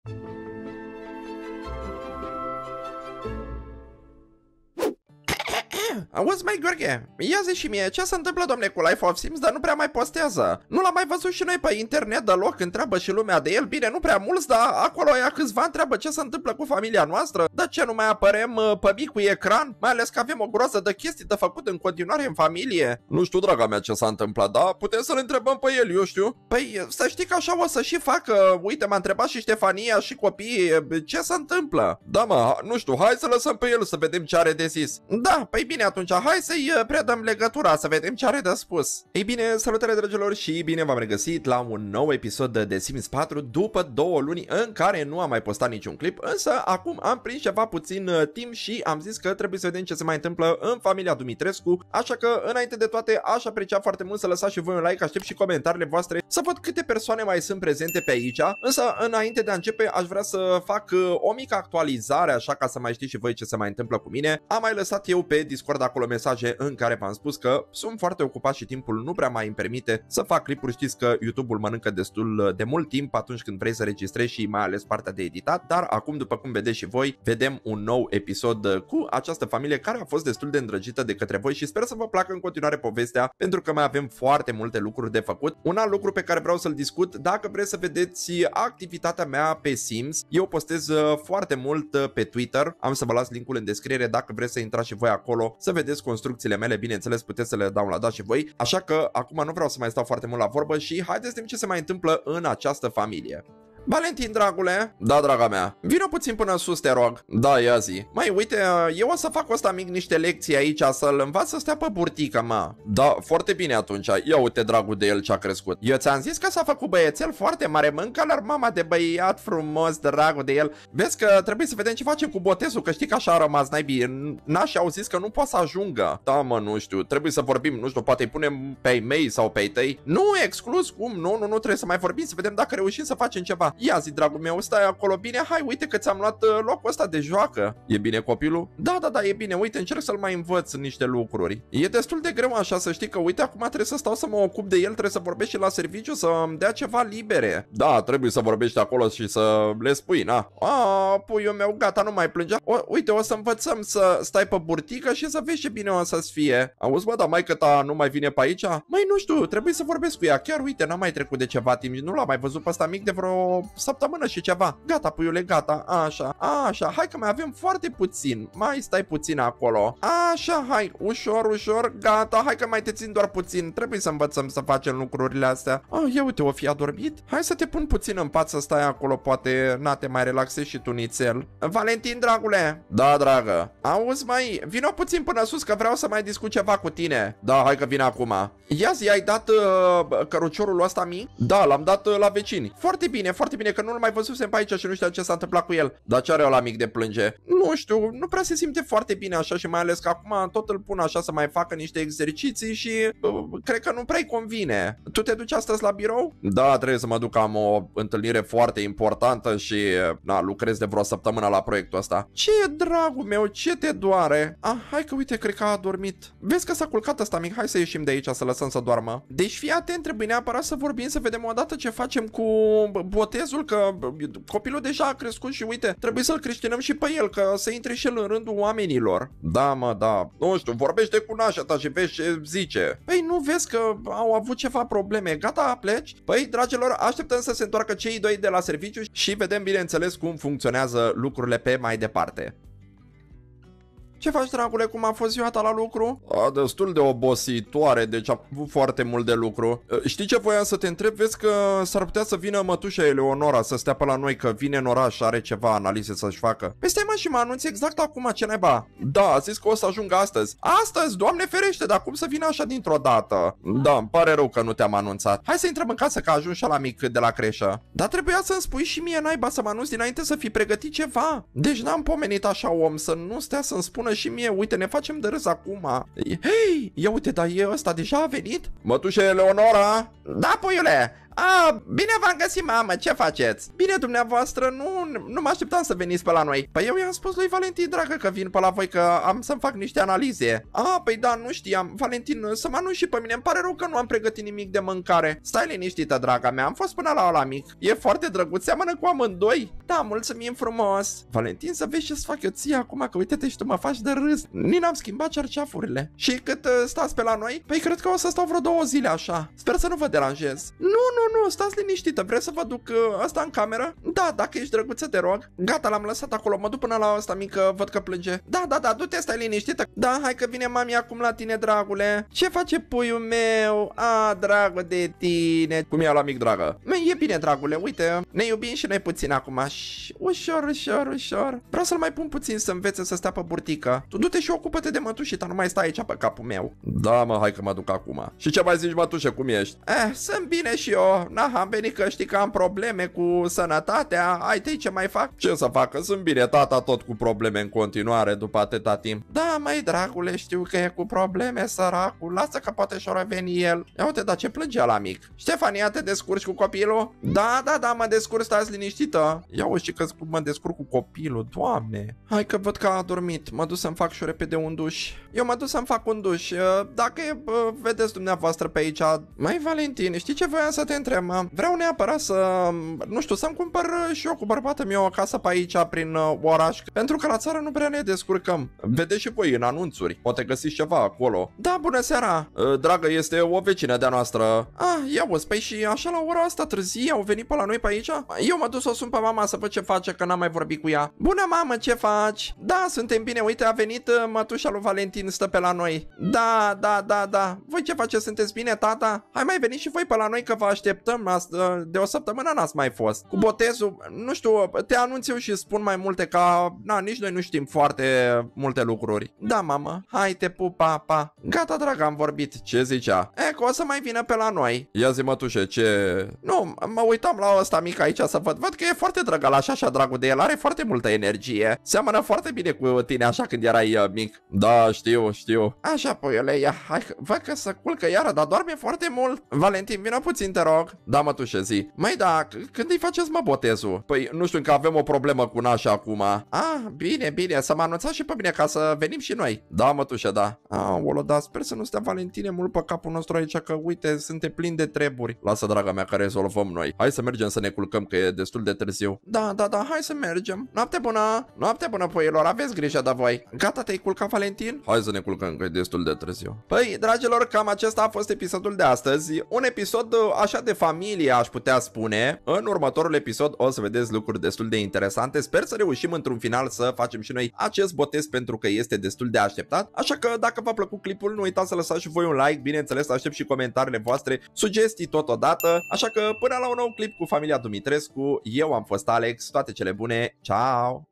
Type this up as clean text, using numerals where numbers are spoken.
Auzi, mai Gheorghe, ia zi și mie, ce se întâmplă, domne, cu Life of Sims, dar nu prea mai postează? Nu l-am mai văzut și noi pe internet deloc, întreabă și lumea de el, bine, nu prea mulți, dar acolo ea câțiva întreabă ce se întâmplă cu familia noastră, de ce nu mai apărem pe micul ecran, mai ales că avem o groază de chestii de făcut în continuare în familie. Nu știu, draga mea, ce s-a întâmplat, da? Putem să-l întrebăm pe el, eu știu. Păi, să știi că așa o să și facă, uite, m-a întrebat și Ștefania și copiii, ce se întâmplă? Da, mă, nu știu, hai să lăsăm pe el să vedem ce are de zis. Da, păi bine, atunci hai să-i predăm legătura, să vedem ce are de spus. Ei bine, salutare dragilor și bine v-am regăsit la un nou episod de Sims 4 după 2 luni în care nu am mai postat niciun clip, însă acum am prins ceva puțin timp și am zis că trebuie să vedem ce se mai întâmplă în familia Dumitrescu, așa că înainte de toate aș aprecia foarte mult să lăsați și voi un like, aștept și comentariile voastre să văd câte persoane mai sunt prezente pe aici, însă înainte de a începe aș vrea să fac o mică actualizare, așa ca să mai știți și voi ce se mai întâmplă cu mine. Am mai lăsat eu pe Discord acolo mesaje în care v-am spus că sunt foarte ocupat și timpul nu prea mai îmi permite să fac clipuri. Știți că YouTube-ul mănâncă destul de mult timp atunci când vrei să registrezi și mai ales partea de editat, dar acum, după cum vedeți și voi, vedem un nou episod cu această familie care a fost destul de îndrăgită de către voi și sper să vă placă în continuare povestea, pentru că mai avem foarte multe lucruri de făcut. Un alt lucru pe care vreau să-l discut, dacă vreți să vedeți activitatea mea pe Sims, eu postez foarte mult pe Twitter, am să vă las linkul în descriere dacă vreți să intrați și voi acolo să vedeți construcțiile mele, bineînțeles puteți să le downloadați și voi, așa că acum nu vreau să mai stau foarte mult la vorbă și haideți să vedem ce se mai întâmplă în această familie. Valentin, dragule. Da, draga mea. Vino puțin până sus, te rog. Da, ia zi. Mai uite, eu o să fac ăsta mic niște lecții aici, să-l învaț să stea pe burtică, mă. Da, foarte bine atunci. Ia uite, dragul de el ce-a crescut. Eu ți-am zis că s-a făcut băiețel foarte mare, mâncă-l mama de băiat frumos, dragul de el. Vezi că trebuie să vedem ce facem cu botezul, că știi că așa a rămas naibii. Nașii au zis că nu poate să ajungă. Da, mă, nu știu, trebuie să vorbim, nu știu, poate îi punem pe ei mei sau pe ei tăi. Nu, exclus, cum? Nu, trebuie să mai vorbim, să vedem dacă reușim să facem ceva. Ia zi, dragul meu, stai acolo bine, hai, uite că ți-am luat locul ăsta de joacă. E bine copilul? Da, e bine, uite, încerc să-l mai învăț niște lucruri. E destul de greu așa, să știi că, uite, acum trebuie să stau să mă ocup de el, trebuie să vorbesc și la serviciu să îmi dea ceva libere. Da, trebuie să vorbești acolo și să le spui, na. Puiul meu, gata, nu mai plângea. Uite, o să învățăm să stai pe burtică și să vezi ce bine o să-ți fie. Auzi, bă, dar maică ta nu mai vine pe aici? Măi, nu știu, trebuie să vorbesc cu ea. Chiar, uite, n-am mai trecut de ceva timp, nu l-am mai văzut pe ăsta mic de vreo săptămână și ceva. Gata, puiule, gata, așa, hai că mai avem foarte puțin, mai stai puțin acolo. Așa, hai, ușor, gata, hai că mai te țin doar puțin, trebuie să învățăm să facem lucrurile astea. Ia uite, o fi adormit? Hai să te pun puțin în pat să stai acolo, poate, te mai relaxezi și tu nițel. Valentin, dragule. Da, dragă. Auzi, mai, vino puțin până sus că vreau să mai discut ceva cu tine. Da, hai că vin acum. Ia zi, ai dat căruciorul ăsta mic? Da, l-am dat la vecini. Foarte bine, că nu-l mai văzusem pe aici și nu știu ce s-a întâmplat cu el. Dar ce are ăla mic de plânge? Nu știu, nu prea se simte foarte bine așa și mai ales că acum tot îl pun așa să mai facă niște exerciții și cred că nu prea-i convine. Tu te duci astăzi la birou? Da, trebuie să mă duc, am o întâlnire foarte importantă și lucrez de vreo săptămână la proiectul ăsta. Ce dragul meu, ce te doare? Hai că uite, cred că a adormit. Vezi că s-a culcat ăsta mic, hai să ieșim de aici, să lăsăm să doarmă. Deci fii atent, trebuie neapărat să vorbim, să vedem odată ce facem cu botezul, că copilul deja a crescut și uite, trebuie să-l creștinăm și pe el, că să intre și el în rândul oamenilor. Da, mă, da. Nu știu, vorbește cu nașa ta și vezi ce zice. Păi nu vezi că au avut ceva probleme. Gata, pleci? Păi, dragilor, așteptăm să se întoarcă cei doi de la serviciu și vedem, bineînțeles, cum funcționează lucrurile pe mai departe. Ce faci, dragule? Cum a fost ziua ta la lucru? Destul de obositoare, deci am avut foarte mult de lucru. Știi ce voiam să te întreb? Vezi că s-ar putea să vină mătușa Eleonora să stea pe la noi, că vine în oraș, are ceva analize să-și facă. Păi stai, mă, și mă anunți exact acum, ce naiba? Da, a zis că o să ajungă astăzi. Astăzi? Doamne ferește, dar cum să vină așa dintr-o dată? Da, îmi pare rău că nu te-am anunțat. Hai să intrăm în casă, că a ajuns și la mic de la creșă. Dar trebuia să-mi spui și mie, naiba, să mă anunți dinainte să fi pregătit ceva. Deci n-am pomenit așa om, să nu stea să-mi spună și mie, uite, ne facem de râs acum. Hei, ia uite, dar e ăsta deja a venit? Mătușe Eleonora? Da, puiule, Bine v-am găsit, mamă, ce faceți? Bine, dumneavoastră, nu mă așteptam să veniți pe la noi. Păi eu i-am spus lui Valentin, dragă, că vin pe la voi, că am să-mi fac niște analize. Păi da, nu știam. Valentin, să mă anunț și pe mine, îmi pare rău că nu am pregătit nimic de mâncare. Stai liniștită, draga mea, am fost până la ăla mic. E foarte drăguț, seamănă cu amândoi. Da, mulțumim frumos. Valentin, să vezi ce-ți fac eu ție acum, că uite-te și tu mă faci de râs. Nici n-am schimbat cerceafurile. Și cât stați pe la noi? Păi cred că o să stau vreo 2 zile așa. Sper să nu vă deranjez. Nu, stați liniștită. Vreți să vă duc asta în cameră? Da, dacă ești drăguță, te rog. Gata, l-am lăsat acolo. Mă duc până la ăsta mică, văd că plânge. Da, du-te, stai liniștită. Da, hai că vine mami acum la tine, dragule. Ce face puiul meu? Dragul de tine. Cum e la mic, dragă? E bine, dragule, uite. Ne iubim și noi puțin acum. Ușor. Vreau să-l mai pun puțin să învețe să stea pe burtică. Tu du-te și ocupă-te de mătușita, nu mai stai aici pe capul meu. Da, mă, hai că mă duc acum. Și ce mai zici, mătușe, cum ești? Sunt bine și eu. Am venit că știi că am probleme cu sănătatea. Ai tăi ce mai fac? Ce să fac? Că sunt bine, tata tot cu probleme în continuare după atâta timp. Da, măi, dragule, știu că e cu probleme, săracul. Lasă că poate și-o reveni el. Ia uite, dar ce plângea la mic. Ștefania, te descurci cu copilul? Da, mă descurc, stați liniștită. Ia uite că mă descurc cu copilul, Doamne. Hai că văd că a adormit. Mă duc să-mi fac și repede un duș. Eu mă duc să-mi fac un duș. Dacă vedeți dumneavoastră pe aici. Mai Valentin, știi ce voiam să te întreb? Vreau neapărat să, nu știu, să-mi cumpăr și eu cu bărbatul meu o casă pe aici prin oraș. Pentru că la țară nu prea ne descurcăm. Vedeți și voi în anunțuri. Poate găsiți ceva acolo. Da, bună seara. Dragă, este o vecină de-a noastră. Ia uzi, păi și așa la ora asta târzie au venit pe la noi pe aici? Eu mă duc să o sun pe mama să văd ce face, că n-am mai vorbit cu ea. Bună, mamă, ce faci? Da, suntem bine, uite, a venit mătușa lui Valentin, stă pe la noi. Da. Voi ce faceți? Sunteți bine, tata? Hai mai veniți și voi pe la noi că vă așteptăm. De o săptămână n-ați mai fost. Cu botezul, nu știu, te anunț eu și spun mai multe, ca nici noi nu știm foarte multe lucruri. Da, mamă, hai te pup, pa. Gata, dragă, am vorbit. Ce zicea? Că o să mai vină pe la noi. Ia zi, mătușe, ce... Nu, mă uitam la ăsta mic aici să văd că e foarte drăgălaș, așa dragul de el, are foarte multă energie. Seamănă foarte bine cu tine așa când erai mic. Da, știu. Așa, puiule, ia, hai, văd că se culcă iară, dar doarme foarte mult. Valentin, vină puțin, te rog. Da, mătușe, zi. Măi, da, când îi faceți, mă, botezul? Păi, nu știu, că avem o problemă cu nașa acum. Bine, să mă anunțați și pe mine ca să venim și noi. Da, mătușe, da. Olo, da, sper să nu stea Valentine mult pe capul nostru aici, că uite, suntem plini de treburi. Lasă, draga mea, că rezolvăm noi. Hai să mergem să ne culcăm, că e destul de târziu. Da, hai să mergem. Noapte bună, puiilor, aveți grijă de voi. Gata, te-ai culcat, Valentin? Hai să ne culcăm, că e destul de târziu. Păi, dragilor, cam acesta a fost episodul de astăzi. Un episod așa de familie, aș putea spune. În următorul episod o să vedeți lucruri destul de interesante. Sper să reușim într-un final să facem și noi acest botez, pentru că este destul de așteptat. Așa că dacă v-a plăcut clipul, nu uitați să lăsați și voi un like. Bineînțeles, aștept și comentariile voastre, sugestii totodată. Așa că până la un nou clip cu familia Dumitrescu, eu am fost Alex, toate cele bune, ciao!